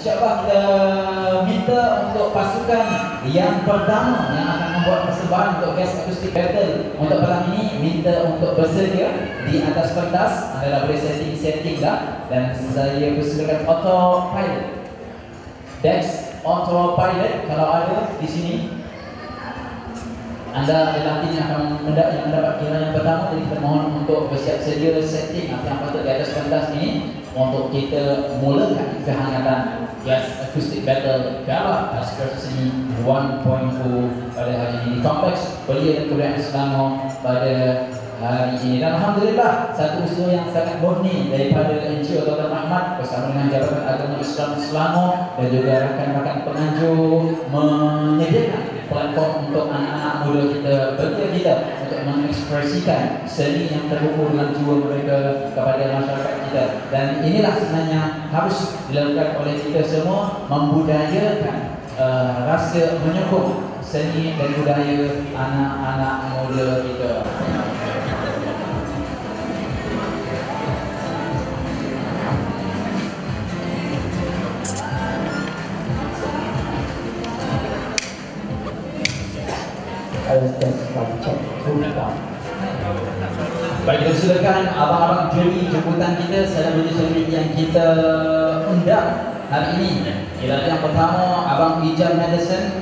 InsyaAllah kita minta untuk pasukan yang pertama yang akan membuat persembahan untuk Guest Acoustic Battle untuk malam ini, minta untuk bersedia di atas kertas. Adalah boleh setting lah, dan saya persilakan autopilot. Dex autopilot kalau ada di sini. Anda adalah tim yang akan mendapat kira yang pertama, jadi kita mohon untuk bersiap sedia setting apa yang patut di atas kertas ini untuk kita mulakan kehangatan Guest Acoustic Battle Gala Askar Seni 1.0 pada hari ini di Kompleks Belia dan Kebudayaan Selangor pada hari ini. Dan Alhamdulillah, satu usaha yang sangat murni daripada Encik Dr. Ahmad bersama dengan Jabatan Agama Islam Selangor dan juga rakan-rakan penganjur menyediakan platform untuk anak-anak muda kita, belia kita untuk mengekspresikan seni yang terhubung dengan jiwa mereka kepada masyarakat kita. Dan inilah sebenarnya harus dilakukan oleh kita semua, membudayakan rasa menyokong seni dan budaya anak-anak muda kita. Baik, kita silakan abang-abang juri jemputan kita, selebriti yang kita undang hari ini. Ialah yang pertama, Abang Ijaz Madison,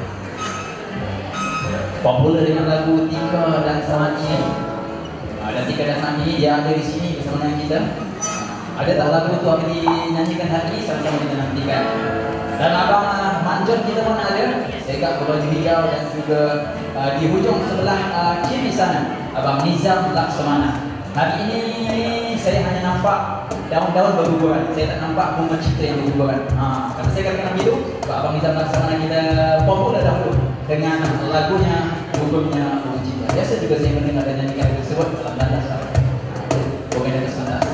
popular dengan lagu Tika dan Samani. Dan Tika dan Samani dia ada di sini bersama dengan kita. Ada tak lagu tu akan dinyanyikan hari ini, sama-sama kita nantikan. Dan Abang Manjon kita pun ada, dekat berbaju hijau, dan juga di hujung sebelah kiri sana Abang Nizam Laksamana. Hari ini saya hanya nampak daun-daun berguguran, saya tak nampak bunga cipta yang berguguran. Kata saya katakan begitu sebab Abang Nizam Laksamana kita popular dahulu dengan lagunya Gugurnya Bunga Cipta. Biasa juga saya mendengar dan nyanyikan lagu tersebut dalam landas Bunga dan Kesemantas.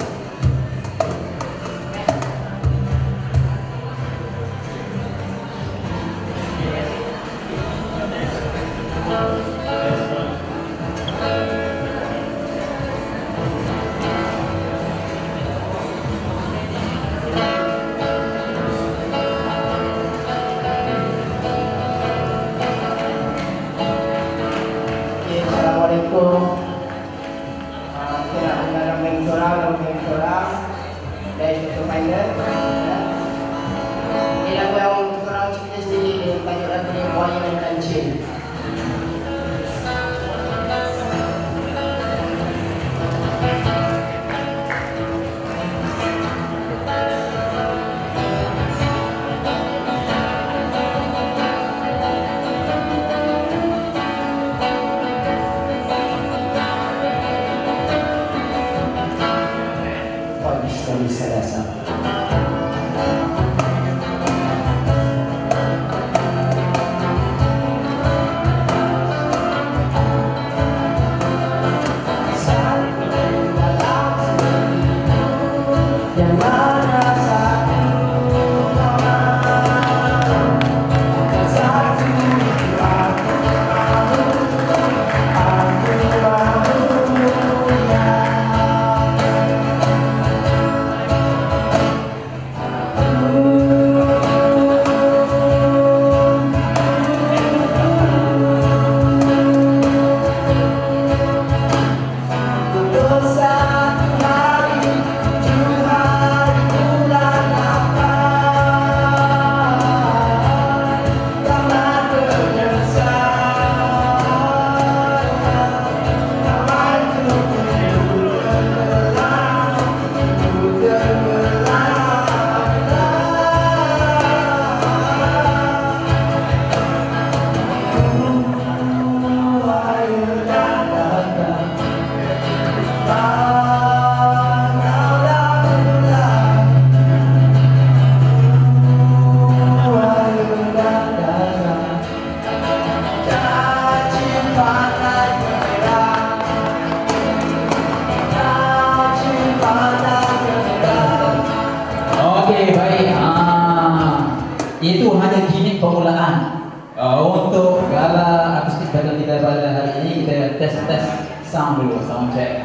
Itu hanya gimmick permulaan untuk gala akustik battle kita pada hari ini. Kita tes sound dulu, sound check.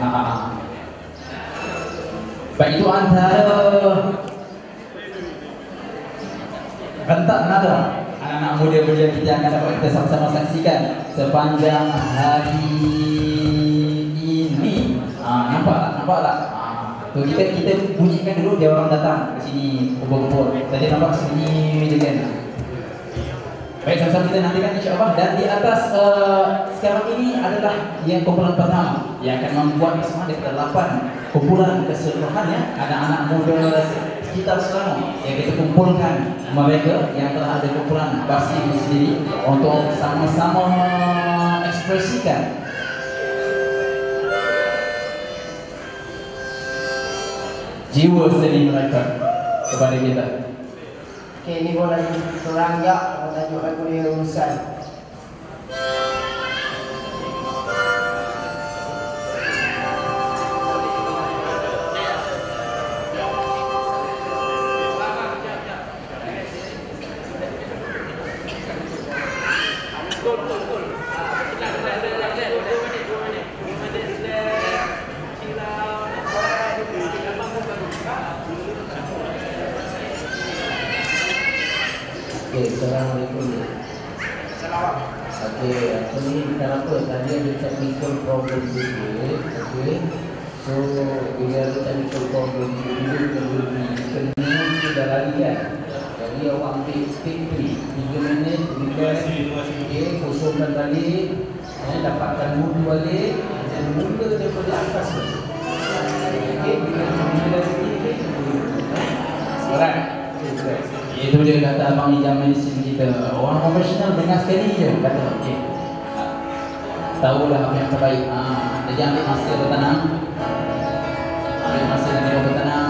Baik, itu antara rentak nada anak-anak muda muda kita akan dapat kita sama-sama saksikan sepanjang hari ini. Nampak tak? Tu kita bunyikan dulu dia orang datang ke sini kumpul-kumpul. Tadi nampak sini je kan. Baik, sama-sama kita nantikan insya-Allah. Dan di atas sekarang ini adalah yang kumpulan pertama yang akan membuat bersama daripada 8 kumpulan keseluruhan ya, anak-anak muda sekitar Selangor yang kita kumpulkan mereka yang telah ada kumpulan Basi ini sendiri untuk sama-sama ekspresikan jiwa seni mereka kepada kita. Okey, ini pun lagi Teranggak, tajuk lagu dia Urusan. Okay, Assalamualaikum. Okay, aku ni kenapa tadi ada technical problem sikit. Okay, so bila ada technical problem sikit, kena dah lari kan. Jadi awak ambil speak 3 minit, okay, kosongkan balik, dapatkan mood balik dan mula daripada atas ni. Okay, bila sikit, Alright. Itu dia kata abang hijam medicine kita. Orang profesional dengar sekali je kata okey. Tahulah apa yang terbaik. Jadi ambil masa bertenang. Ambil masa yang bertenang.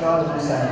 selalu berusaha.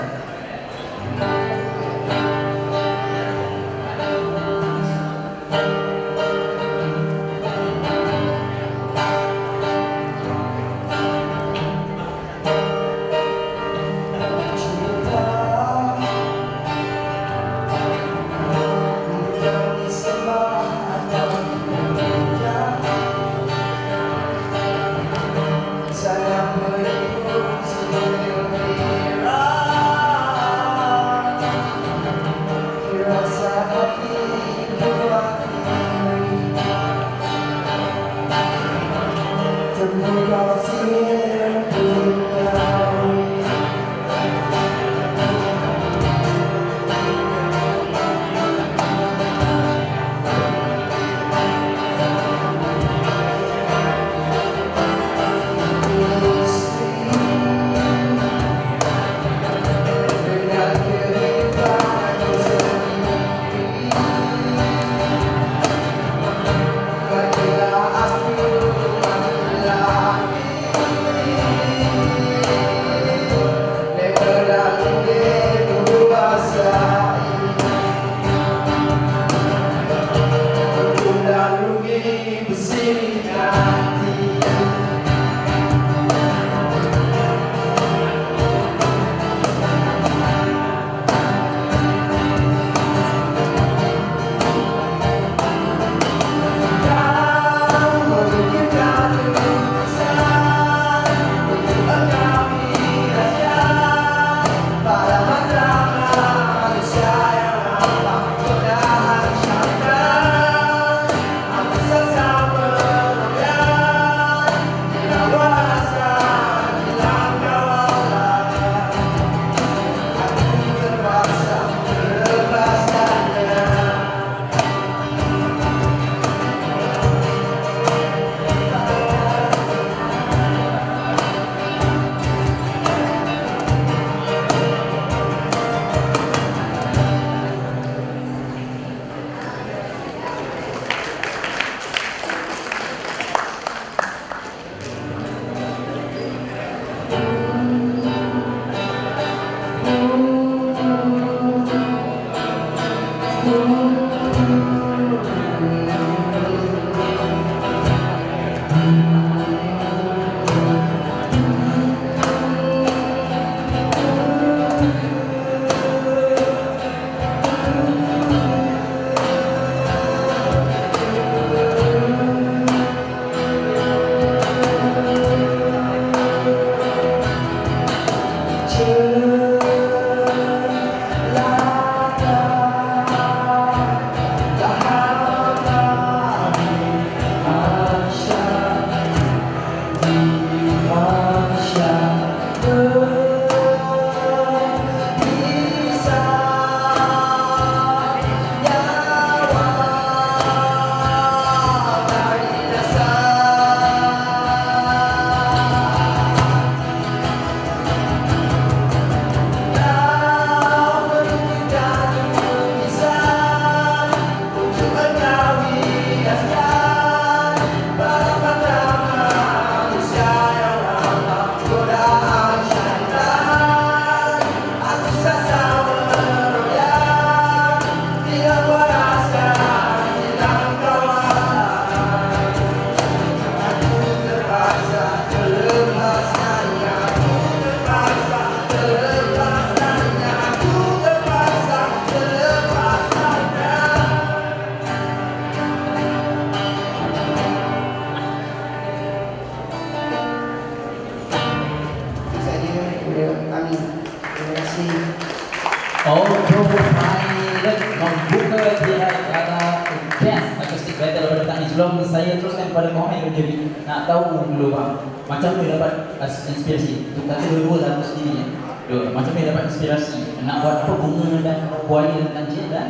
Sebelum saya teruskan kepada komen jadi nak tahu dulu bang, macam mana dapat inspirasi? Untuk kata dua-dua lagu sendiri ya. Macam mana dapat inspirasi? Nak buat apa bunga dan buaya dan kancil dan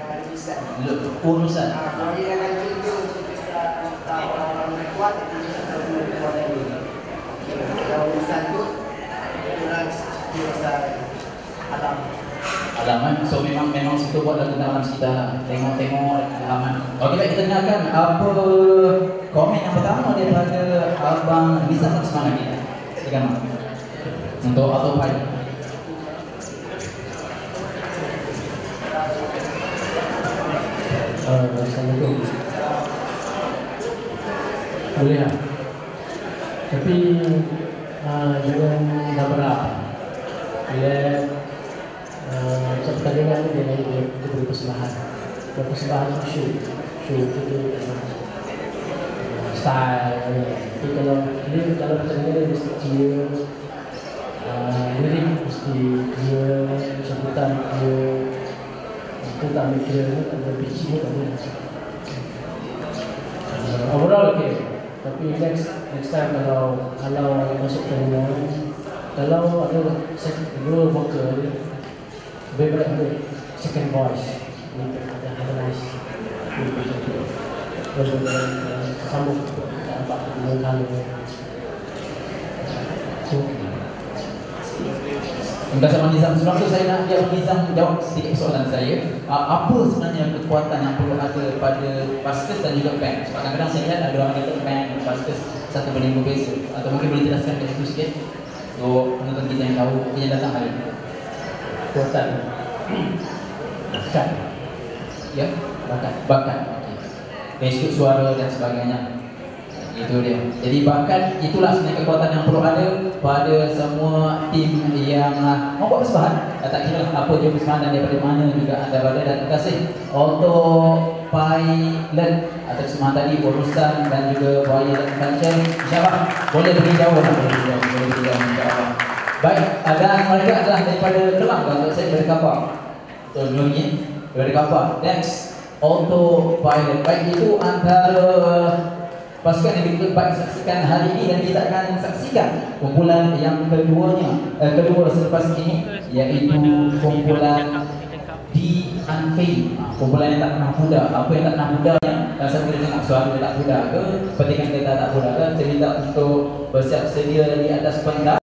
urusan. Buaya dan kancil itu untuk kita orang kuat itu kita perlu kuat dulu. Kalau urusan itu kurang biasa alam. Halaman, so memang situ buat lagu dalam kita tengok halaman. Okey, baik, kita dengarkan apa komen yang pertama daripada Abang Rizal Semangat kita. Silakan untuk Autopilot. Assalamualaikum. Boleh lah. Tapi jangan dah berat. Bila pertandingan ni dia beri persembahan. Persembahan tu show tu style. Tapi kalau pertandingan dia mesti clear, lirik mesti clear, sebutan clear. Itu tak mikir, ada pitch ni tak boleh. Overall okay. Tapi next time kalau masuk pertandingan, kalau ada dua vocal, lebih baik ambil second voice. Ada harmonize. Sambung nampak dengan kali. Terima kasih Abang Nizam. Sebelum tu saya nak biar Abang Nizam jawab sedikit soalan saya. Apa sebenarnya kekuatan yang perlu ada pada Paskes dan juga PAN? Sebab kadang-kadang saya lihat ada orang kata PAN dan Paskes satu benda yang berbeza. Atau mungkin boleh jelaskan dari itu sikit untuk penonton kita yang tahu yang datang hari ini. Kekuatan bakat. Ya? Bakat. Okay. Dari sudut suara dan sebagainya. Itu dia. Jadi bakat itulah sebenarnya kekuatan yang perlu ada pada semua tim yang membuat persembahan. Tak kira apa je persembahan dan daripada mana juga anda berada. Dan terima kasih Autopilot atas persembahan tadi, Borusan dan juga Buaya dan Kancil. InsyaAllah boleh pergi jauh lah. Boleh pergi jauh insyaAllah. Baik, dan mereka adalah daripada Kelang. Kalau saya dari kapal Betul Nuri dari kapal. Next, Autopilot. Baik, itu antara pasukan yang kita saksikan hari ini, dan kita akan saksikan kumpulan yang kedua selepas ini, iaitu kumpulan The Unfade. Kumpulan yang tak pernah pudar. Apa yang tak pernah pudarnya? Dan saya boleh tengok suara dia tak pudar ke, petikan kita tak pudar ke, kita minta untuk bersiap sedia di atas pentas.